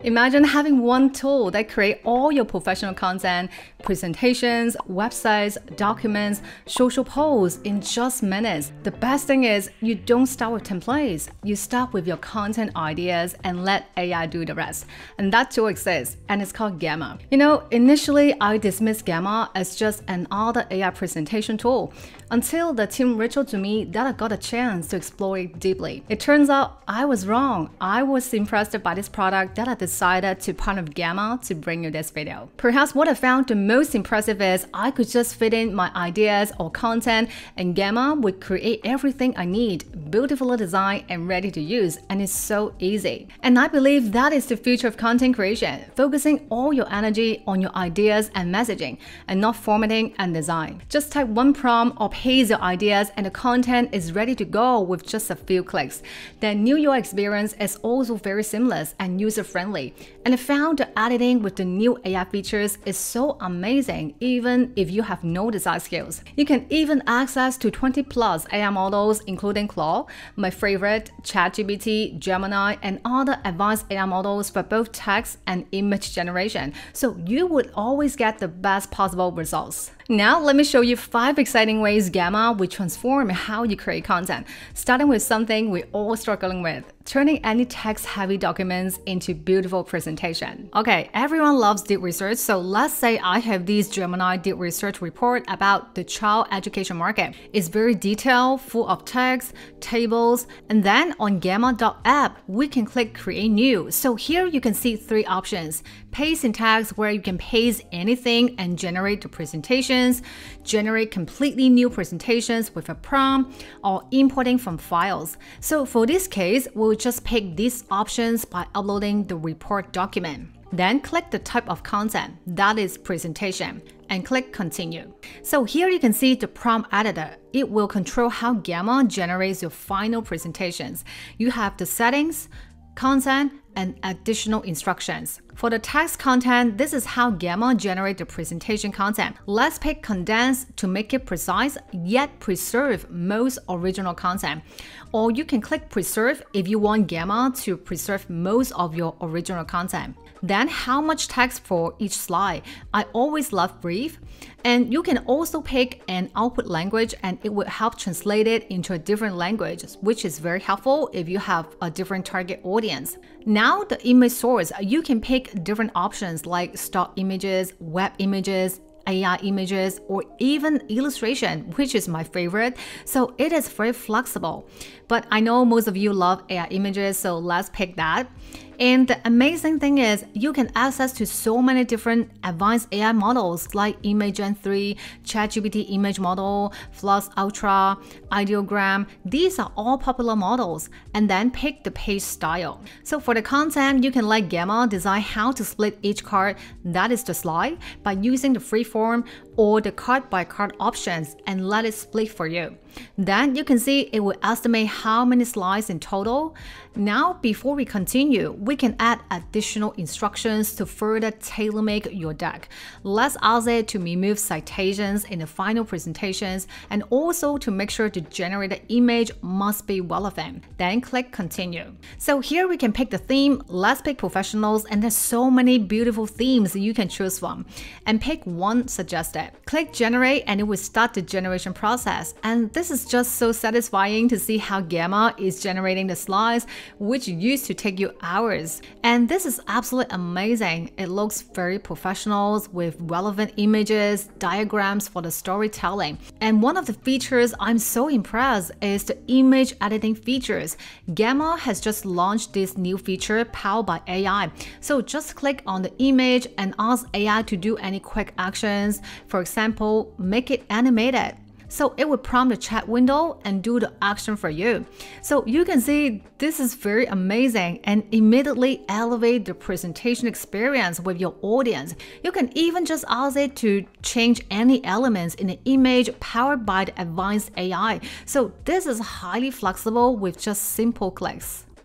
Imagine having one tool that creates all your professional content, presentations, websites, documents, social posts in just minutes. The best thing is you don't start with templates. You start with your content ideas and let AI do the rest. And that tool exists, and it's called Gamma. You know, initially I dismissed Gamma as just another AI presentation tool until the team reached out to me that I got a chance to explore it deeply. It turns out I was wrong. I was impressed by this product that I decided to partner with Gamma to bring you this video. Perhaps what I found the most impressive is I could just fit in my ideas or content, and Gamma would create everything I need, beautifully designed and ready to use, and it's so easy. And I believe that is the future of content creation, focusing all your energy on your ideas and messaging, and not formatting and design. Just type one prompt or paste your ideas and the content is ready to go with just a few clicks. The new UI experience is also very seamless and user-friendly. And I found the editing with the new AI features is so amazing even if you have no design skills. You can even access to 20+ AI models including Claude, my favorite, ChatGPT, Gemini, and other advanced AI models for both text and image generation. So you would always get the best possible results. Now let me show you 5 exciting ways Gamma will transform how you create content, starting with something we're all struggling with, turning any text-heavy documents into beautiful presentation. Okay, everyone loves deep research, so let's say I have this Gemini deep research report about the child education market. It's very detailed, full of text, tables, and then on Gamma.app, we can click Create New. So here you can see 3 options. Paste in text, where you can paste anything and generate the presentations, generate completely new presentations with a prompt, or importing from files. So for this case, we'll just pick these options by uploading the report document. Then click the type of content, that is presentation, and click Continue. So here you can see the prompt editor. It will control how Gamma generates your final presentations. You have the settings, content, and additional instructions. For the text content, this is how Gamma generates the presentation content. Let's pick Condense to make it precise yet preserve most original content. Or you can click Preserve if you want Gamma to preserve most of your original content. Then how much text for each slide? I always love brief. And you can also pick an output language and it will help translate it into a different language, which is very helpful if you have a different target audience. Now the image source, you can pick different options like stock images, web images, AI images, or even illustration, which is my favorite. So it is very flexible. But I know most of you love AI images, so let's pick that. And the amazing thing is you can access to so many different advanced AI models like Imagen 3, ChatGPT image model, Flux Ultra, Ideogram. These are all popular models, and then pick the page style. So for the content, you can let Gamma design how to split each card, that is the slide, by using the freeform or the card by card options and let it split for you. Then you can see it will estimate how many slides in total. Now, before we continue, we can add additional instructions to further tailor-make your deck. Let's ask it to remove citations in the final presentations and also to make sure the generated image must be relevant. Then click Continue. So here we can pick the theme. Let's pick professionals, and there's so many beautiful themes you can choose from. And pick one suggested. Click Generate and it will start the generation process. And this is just so satisfying to see how Gamma is generating the slides, which used to take you hours. And this is absolutely amazing. It looks very professional with relevant images, diagrams for the storytelling. And one of the features I'm so impressed is the image editing features. Gamma has just launched this new feature powered by AI. So just click on the image and ask AI to do any quick actions. For example, make it animated. So it will prompt the chat window and do the action for you. So you can see this is very amazing and immediately elevate the presentation experience with your audience. You can even just ask it to change any elements in the image powered by the advanced AI. So this is highly flexible with just simple clicks.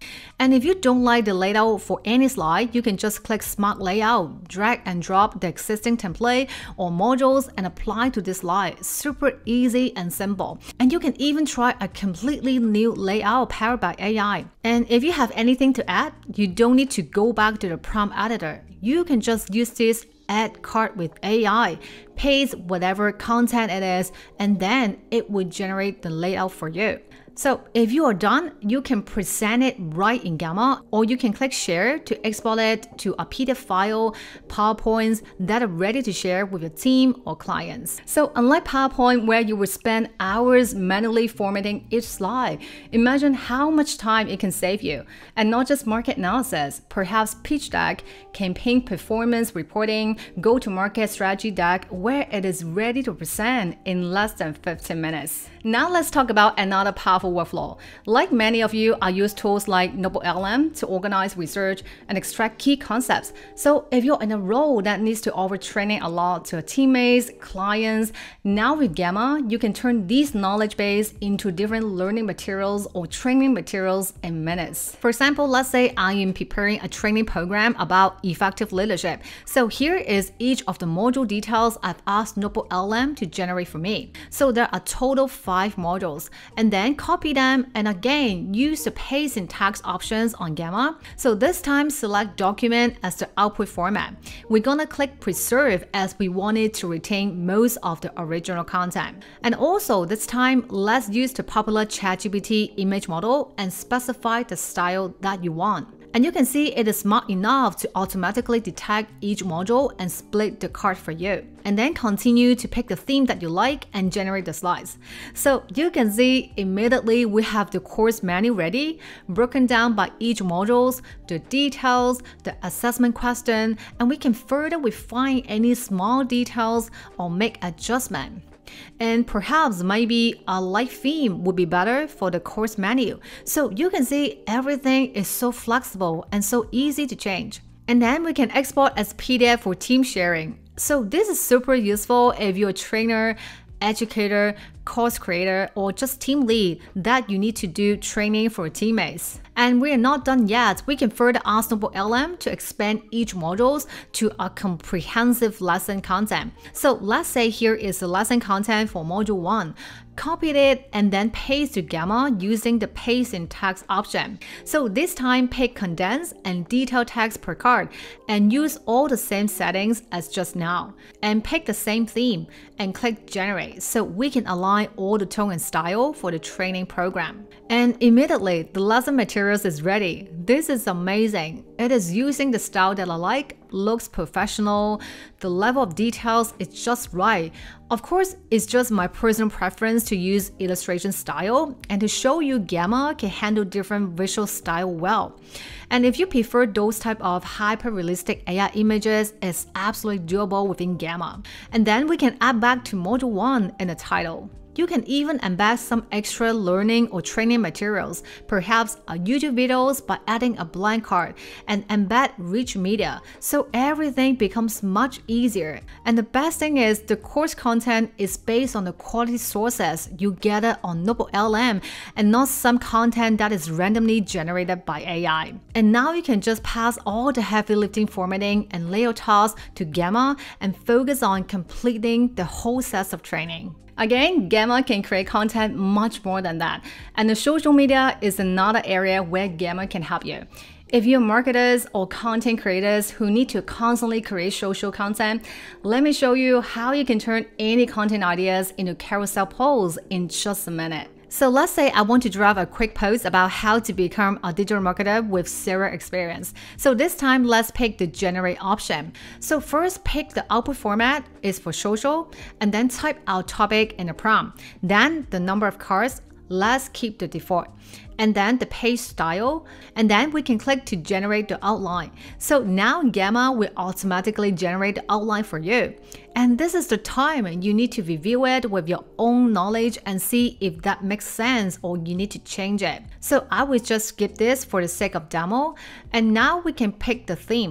And if you don't like the layout for any slide, you can just click Smart Layout, drag and drop the existing template or modules and apply to this slide. Super easy and simple. And you can even try a completely new layout powered by AI. And if you have anything to add, you don't need to go back to the prompt editor. You can just use this Add Cart with AI, paste whatever content it is, and then it will generate the layout for you. So if you are done, you can present it right in Gamma, or you can click Share to export it to a PDF file, PowerPoints that are ready to share with your team or clients. So unlike PowerPoint, where you would spend hours manually formatting each slide, imagine how much time it can save you. And not just market analysis, perhaps pitch deck, campaign performance reporting, go-to-market strategy deck, where it is ready to present in less than 15 minutes. Now let's talk about another powerful workflow. Like many of you, I use tools like NotebookLM to organize research and extract key concepts. So if you're in a role that needs to offer training a lot to your teammates, clients, now with Gamma, you can turn these knowledge base into different learning materials or training materials in minutes. For example, let's say I am preparing a training program about effective leadership. So here is each of the module details I've asked NotebookLM to generate for me. So there are a total 5 modules, and then copy them and again use the paste and text options on Gamma. So this time select document as the output format. We're gonna click preserve as we wanted to retain most of the original content. And also this time let's use the popular ChatGPT image model and specify the style that you want. And you can see it is smart enough to automatically detect each module and split the card for you. And then continue to pick the theme that you like and generate the slides. So you can see immediately we have the course manual ready, broken down by each modules, the details, the assessment question, and we can further refine any small details or make adjustment. And perhaps maybe a light theme would be better for the course menu. So you can see everything is so flexible and so easy to change. And then we can export as PDF for team sharing. So this is super useful if you're a trainer, educator, course creator, or just team lead that you need to do training for teammates. And we're not done yet. We can further ask NotebookLM to expand each modules to a comprehensive lesson content. So let's say here is the lesson content for module 1. Copy it and then paste to Gamma using the paste in text option. So this time pick condense and detailed text per card and use all the same settings as just now. And pick the same theme and click generate so we can align all the tone and style for the training program. And immediately the lesson materials is ready. This is amazing. It is using the style that I like, looks professional, the level of details is just right. Of course, it's just my personal preference to use illustration style and to show you Gamma can handle different visual style well. And if you prefer those type of hyper-realistic AI images, it's absolutely doable within Gamma. And then we can add back to module 1 in the title. You can even embed some extra learning or training materials, perhaps YouTube videos by adding a blank card, and embed rich media, so everything becomes much easier. And the best thing is the course content is based on the quality sources you gather on NotebookLM and not some content that is randomly generated by AI. And now you can just pass all the heavy lifting formatting and layout tasks to Gamma and focus on completing the whole set of training. Again, Gamma can create content much more than that. And the social media is another area where Gamma can help you. If you're marketers or content creators who need to constantly create social content, let me show you how you can turn any content ideas into carousel posts in just a minute. So let's say I want to draft a quick post about how to become a digital marketer with zero experience. So this time, let's pick the generate option. So first pick the output format is for social, and then type our topic in the prompt. Then the number of cards, let's keep the default. And then the page style, and then we can click to generate the outline. So now Gamma will automatically generate the outline for you. And this is the time you need to review it with your own knowledge and see if that makes sense or you need to change it. So I will just skip this for the sake of demo. And now we can pick the theme.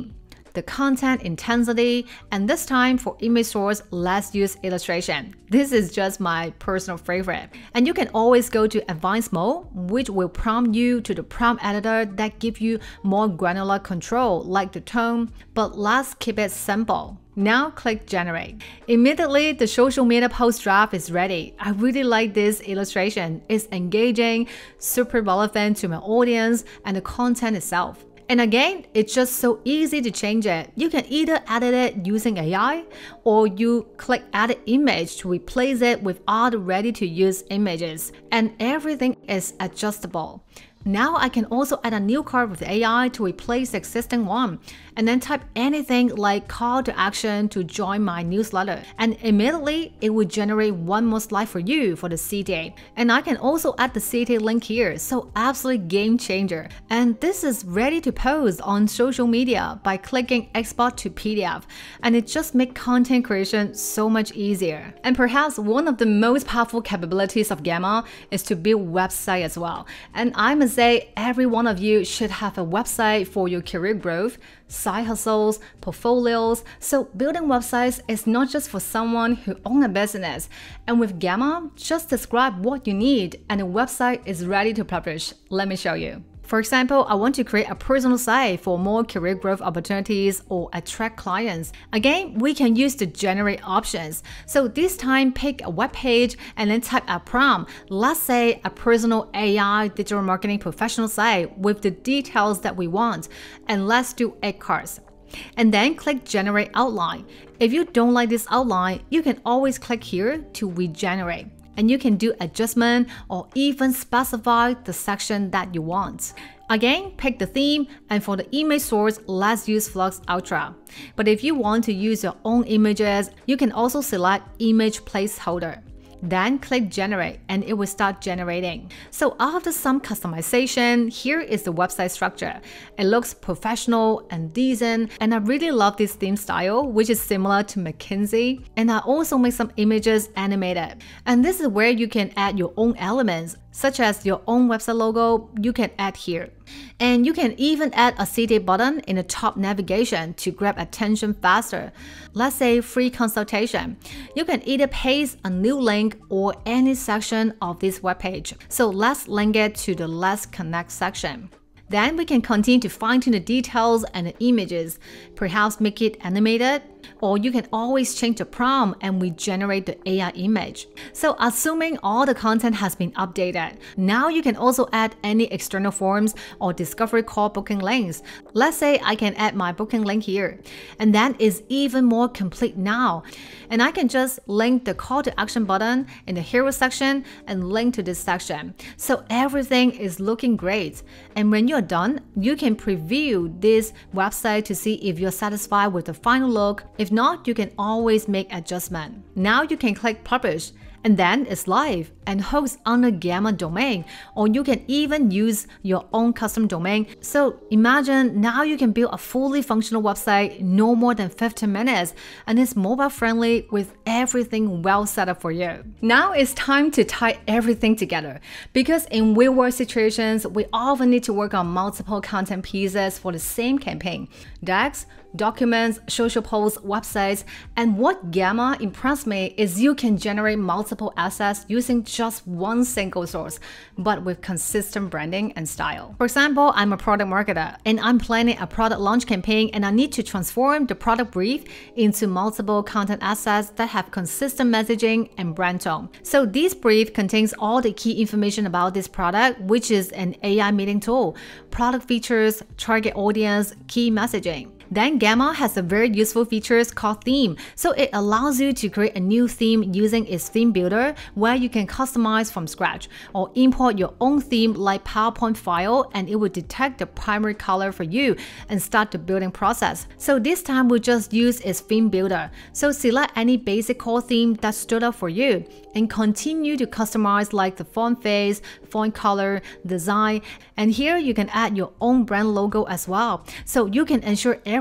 the content intensity, and this time for image source, let's use illustration. This is just my personal favorite. And you can always go to advanced mode, which will prompt you to the prompt editor that give you more granular control like the tone, but let's keep it simple. Now click generate. Immediately the social media post draft is ready. I really like this illustration. It's engaging, super relevant to my audience and the content itself. And again, it's just so easy to change it. You can either edit it using AI or you click edit image to replace it with other ready to use images. And everything is adjustable. Now I can also add a new card with AI to replace the existing one, and then type anything like call to action to join my newsletter, and immediately it will generate one more slide for you for the CTA. And I can also add the CTA link here, so absolutely game changer. And this is ready to post on social media by clicking export to PDF, and it just makes content creation so much easier. And perhaps one of the most powerful capabilities of Gamma is to build website as well. And I must say every one of you should have a website for your career growth, side hustles, portfolios. So building websites is not just for someone who owns a business. And with Gamma, just describe what you need and the website is ready to publish. Let me show you. For example, I want to create a personal site for more career growth opportunities or attract clients. Again, we can use the generate options. So this time, pick a web page and then type a prompt. Let's say a personal AI digital marketing professional site with the details that we want. And let's do 8 cards. And then click generate outline. If you don't like this outline, you can always click here to regenerate. And you can do adjustment or even specify the section that you want. Again, pick the theme, and for the image source, let's use Flux Ultra. But if you want to use your own images, you can also select image placeholder. Then click generate and it will start generating. So after some customization, here is the website structure. It looks professional and decent, and I really love this theme style, which is similar to McKinsey. And I also make some images animated. And this is where you can add your own elements, such as your own website logo, you can add here. And you can even add a CTA button in the top navigation to grab attention faster. Let's say free consultation. You can either paste a new link or any section of this webpage. So let's link it to the Let's Connect section. Then we can continue to fine-tune the details and the images, perhaps make it animated, or you can always change the prompt and regenerate the AI image. So assuming all the content has been updated, now you can also add any external forms or discovery call booking links. Let's say I can add my booking link here, and that is even more complete now. And I can just link the call to action button in the hero section and link to this section. So everything is looking great. And when you're done, you can preview this website to see if you're satisfied with the final look. If not, you can always make adjustment. Now you can click publish, and then it's live and hosts under Gamma domain, or you can even use your own custom domain. So imagine now you can build a fully functional website no more than 15 minutes, and it's mobile friendly with everything well set up for you. Now it's time to tie everything together, because in real world situations, we often need to work on multiple content pieces for the same campaign: decks, documents, social posts, websites. And what Gamma impressed me is you can generate multiple assets using just one single source, but with consistent branding and style. For example, I'm a product marketer and I'm planning a product launch campaign, and I need to transform the product brief into multiple content assets that have consistent messaging and brand tone. So this brief contains all the key information about this product, which is an AI meeting tool, product features, target audience, key messaging. Then Gamma has a very useful feature called theme. So it allows you to create a new theme using its theme builder, where you can customize from scratch or import your own theme like PowerPoint file, and it will detect the primary color for you and start the building process. So this time we'll just use its theme builder. So select any basic core theme that stood out for you and continue to customize like the font face, font color, design. And here you can add your own brand logo as well. So you can ensure every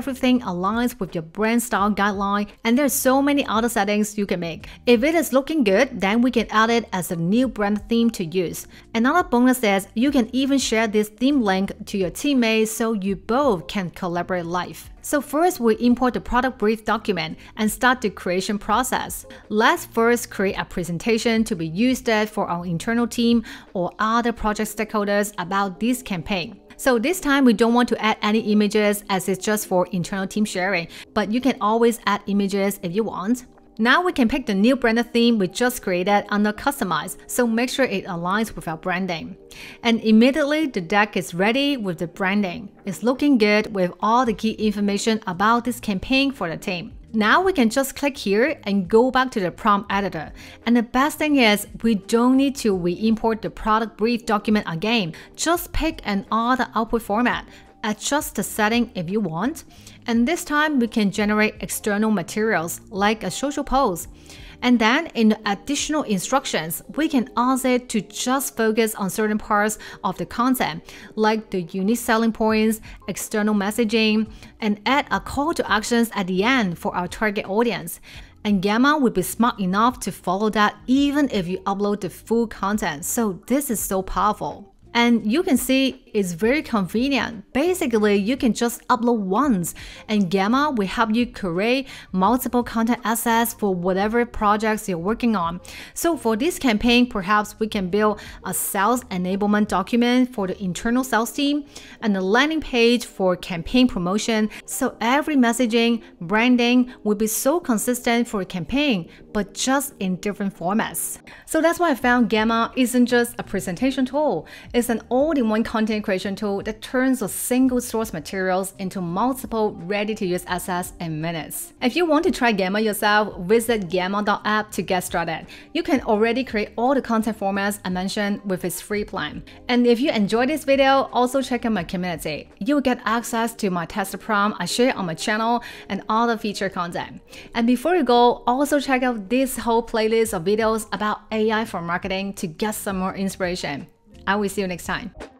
everything aligns with your brand style guideline, and there's so many other settings you can make. If it is looking good, then we can add it as a new brand theme to use. Another bonus is you can even share this theme link to your teammates so you both can collaborate live. So first, we import the product brief document and start the creation process. Let's first create a presentation to be used for our internal team or other project stakeholders about this campaign. So this time we don't want to add any images as it's just for internal team sharing, but you can always add images if you want. Now we can pick the new branded theme we just created under Customize, so make sure it aligns with our branding. And immediately the deck is ready with the branding. It's looking good with all the key information about this campaign for the team. Now we can just click here and go back to the prompt editor. And the best thing is we don't need to re-import the product brief document again. Just pick an other output format. Adjust the setting if you want, and this time we can generate external materials like a social post. And then in the additional instructions, we can ask it to just focus on certain parts of the content, like the unique selling points, external messaging, and add a call to actions at the end for our target audience. And Gamma will be smart enough to follow that even if you upload the full content. So this is so powerful. And you can see it's very convenient. Basically, you can just upload once, and Gamma will help you create multiple content assets for whatever projects you're working on. So for this campaign, perhaps we can build a sales enablement document for the internal sales team and a landing page for campaign promotion. So every messaging, branding will be so consistent for a campaign, but just in different formats. So that's why I found Gamma isn't just a presentation tool. It's an all-in-one content creation tool that turns a single source materials into multiple ready-to-use assets in minutes. If you want to try Gamma yourself, visit gamma.app to get started. You can already create all the content formats I mentioned with its free plan. And if you enjoyed this video, also check out my community. You'll get access to my tester prompt I share on my channel and other feature content. And before you go, also check out this whole playlist of videos about AI for marketing to get some more inspiration. I will see you next time.